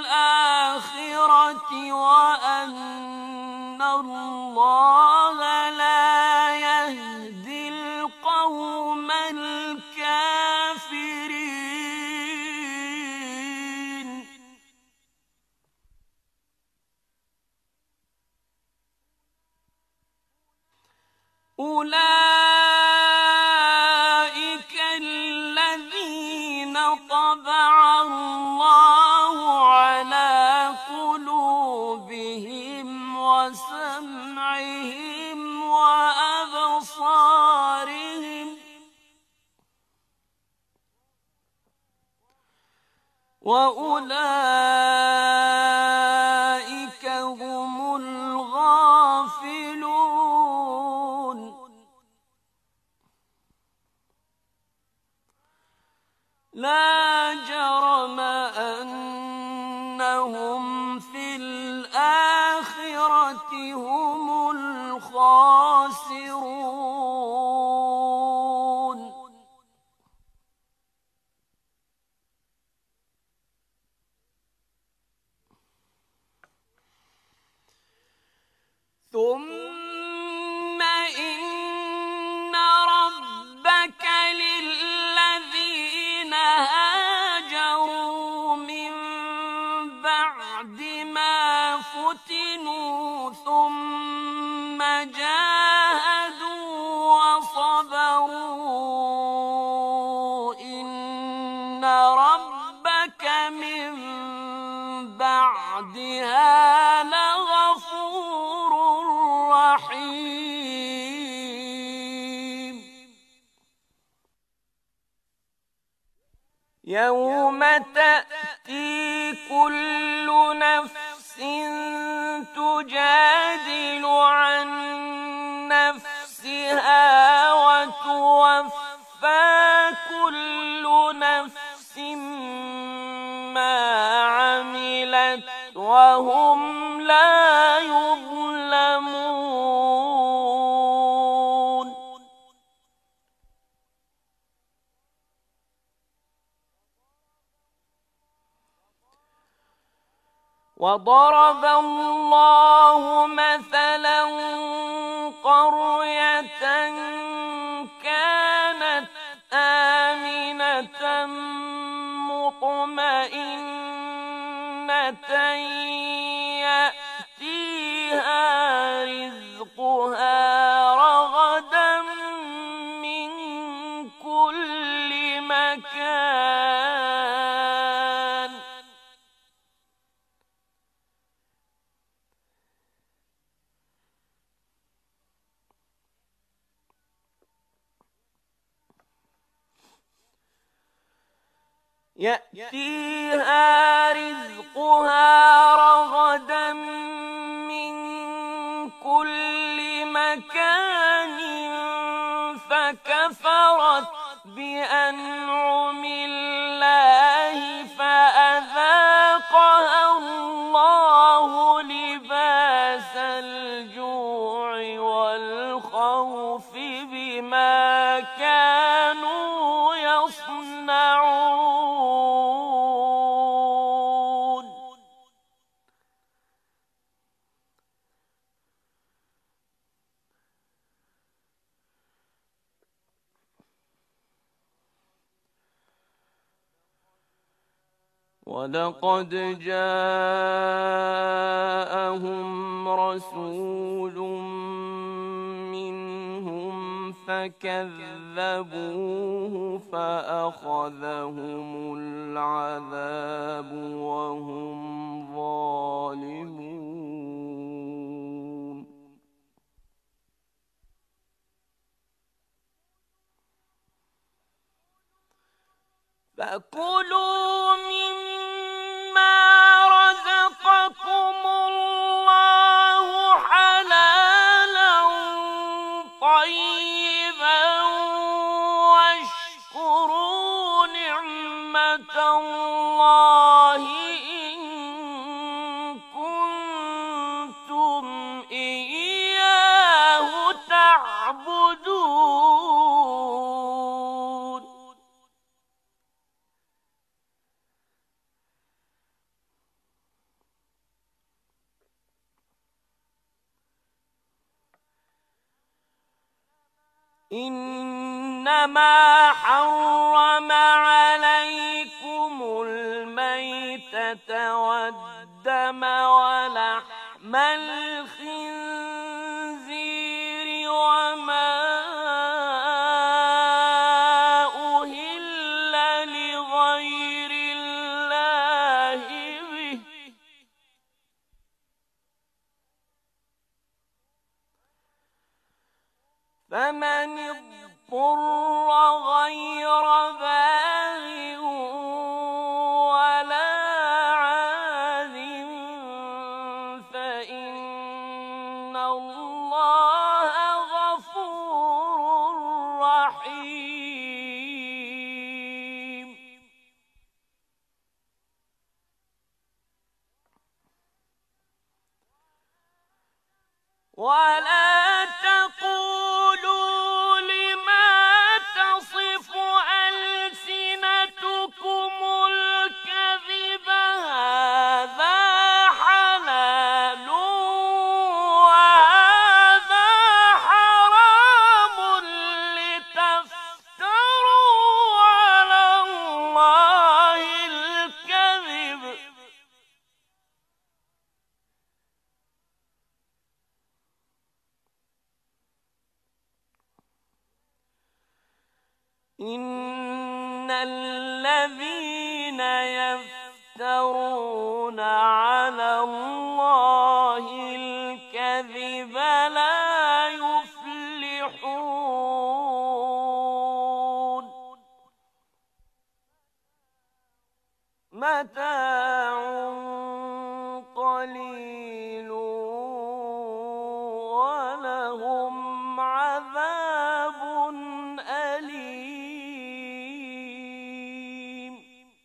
الآخرة وأن الله لا يهدي القوم الكافرين. أولئك الذين طبع الله على قلوبهم وسمعهم وأبصارهم وأولئك هم الغافلون. لا جرم أنهم في الآخرة هم الخاسرون. ثم إن ربك للذين هاجروا من بعد ما فتنوا ثم جاهدوا وصبروا إن ربك من بعدها لغفور رحيم. يوم تأتي كل نفس تجادل عن نفسها وتوفى كل نفس ما عملت وهم لا يظلمون. وضرب الله مثلا قرية كانت آمنة مطمئنة يأتيها رزقها رغدا من كل مكان يأتيها رزقها رغدا من كل مكان فكفرت بأنعم الله فأذاقها الله لباس الجوع والخوف بما كانوا يصنعون. وَلَقَدْ جَاءَهُمْ رَسُولٌ مِّنْهُمْ فَكَذَّبُوهُ فَأَخَذَهُمُ الْعَذَابُ وَهُمْ ظَالِمُونَ. فَكُلُوا مِمَّا رَزَقَكُمُ اللَّهُ حَلَالًا طَيِّبًا وَاشْكُرُوا نِعْمَةَ اللَّهِ إِن كُنتُمْ إِيَّاهُ تَعْبُدُونَ. إنما حرم عليكم الميتة والدم ولحم الخنزير وما أهل لغير الله به فمن اضطر غير باغ ولا عاد فإن الله غفور رحيم. ولا تقولوا لما تصف ألسنتكم الكذب هذا حلال وهذا حرام لتفتروا على الله الكذب إن الذين يفترون على الله الكذب لا يفلحون. متاع قليل ولهم عذاب أليم.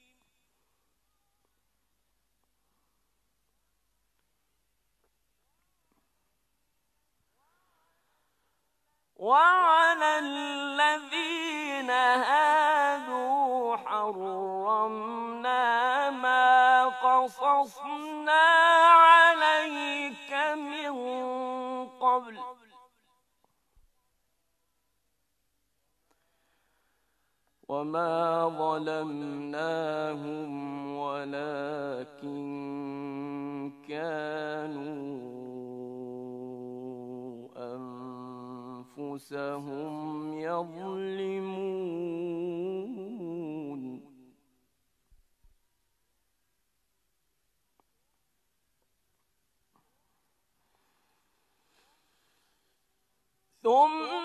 وعلى الذين هادوا حرمنا ما قصصنا عليك من قبل وما ظلمناهم ولكن كانوا أنفسهم يظلمون ثم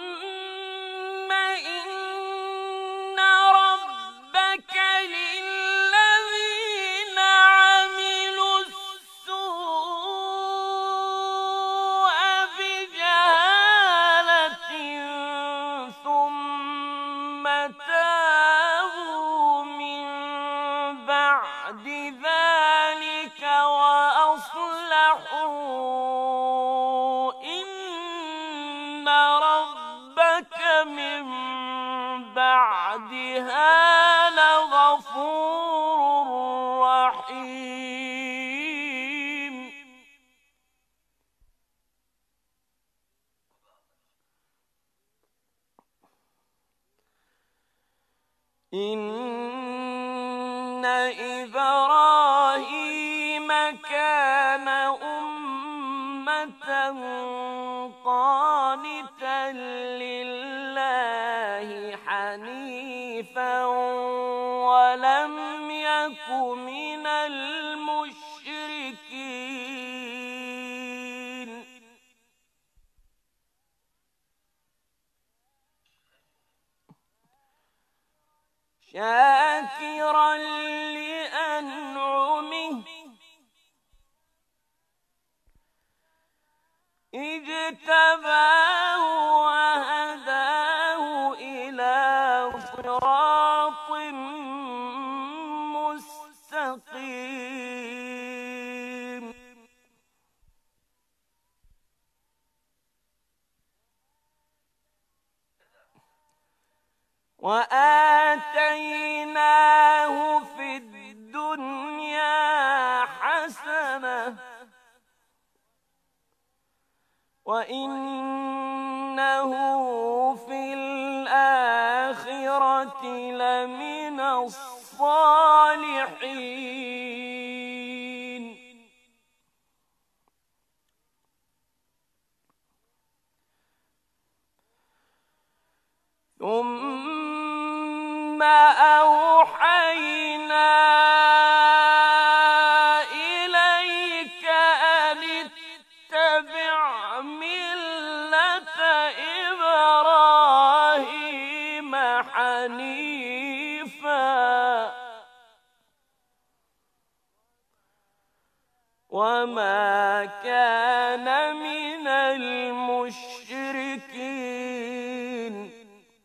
بعدها لغفور رحيم إن إبراهيم كان أمة قانتا لله حنيفا ولم يك من المشركين شاكرا لأنعمه اجتباه وهداه إلى صراط مستقيم وآتيناه في الدنيا حسنة وإنه في الآخرة لمن الصالحين ثم أوحينا إليك أن اتبع ملة إبراهيم حنيفا وما كان من المشركين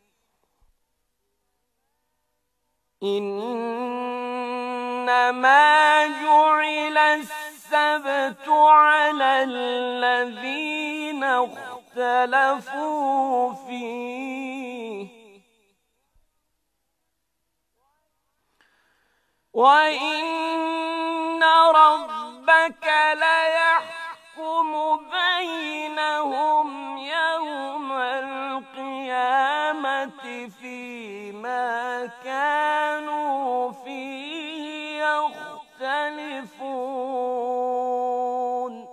إنما جعل السبت على الذين اختلفوا فيه وإن ربك ليحكم بينهم يوم القيامة فيما كانوا فيه يختلفون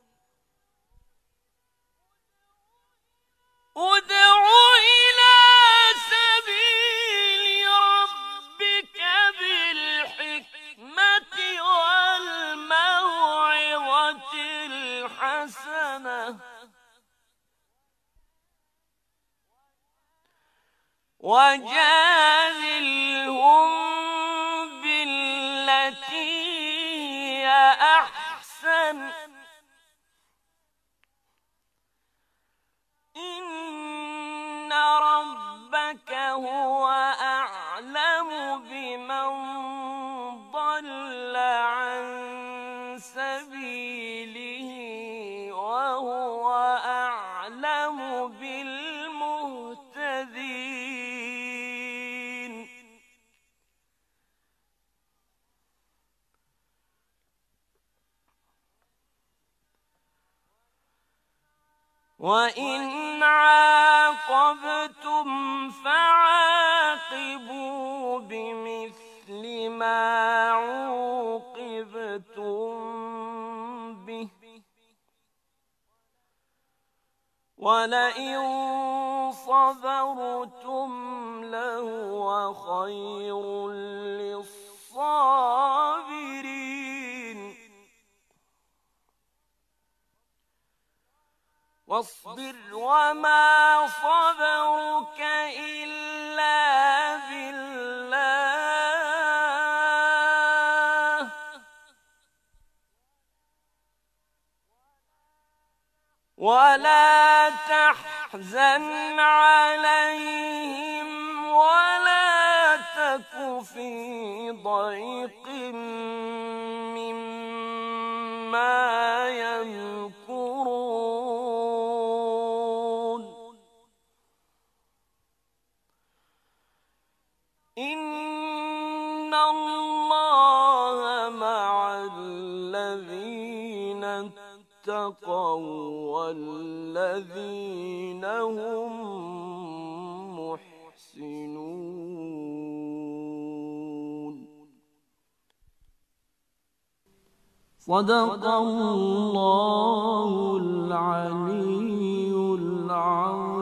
ادع إلى سبيل ربك بالحكمة والموعظة الحسنة وجادلهم بالتي هي أحسن إن ربك هو أعلم بمن ضل عن سبيله وهو أعلم بالمهتدين وإن عاقبتم فعاقبوا فعاقبوا بمثل ما عوقبتم به ولئن صبرتم لهو خير للصابرين واصبر وما صبرك إلا بالله ولا تحزن عليهم ولا تك في ضيق مما يمكرون إن الله مع الذين اتقوا والذين هم محسنون. صدق الله العلي العظيم.